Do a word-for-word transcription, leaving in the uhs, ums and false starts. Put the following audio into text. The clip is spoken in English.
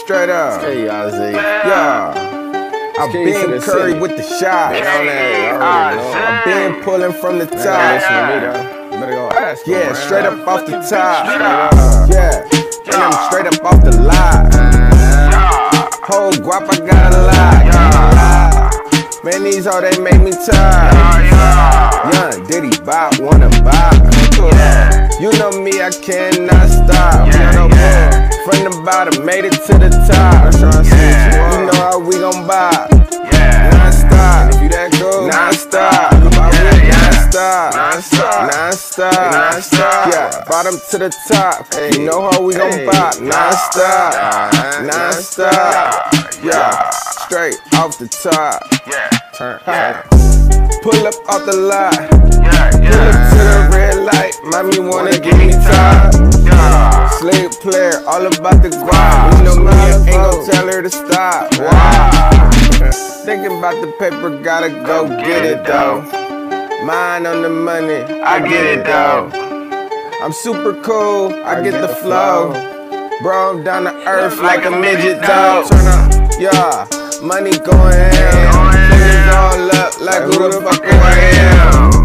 straight up. Hey, y'all see. Yeah. I've been Curry with the shot. I've been pulling from the top. Yeah, straight up off the top. Yeah, and I'm straight up off the lot. Whole guap, I got a lot. Man, these all they make me tired. Young Diddy bop, wanna bop. You know me, I cannot stop. From the bottom, made it to the top. You know how we gon' bop. Non-stop, non-stop, non-stop, non-stop, non-stop. Yeah, bottom to the top. You know how we gon' bop. Non-stop, non-stop. Yeah, straight off the top. Pull up off the lot. Pull up to the red light. Mommy wanna give me top. Slave player, all about the guap. You know me, I ain't gon' tell her to stop. Wow. Thinking about the paper, gotta go get it though. Mine on the money, I get it though. I'm super cool, I get the flow. Bro, I'm down to earth like a midget though. Turn up, yeah, money going ham. Niggas all up like who the fuck I am.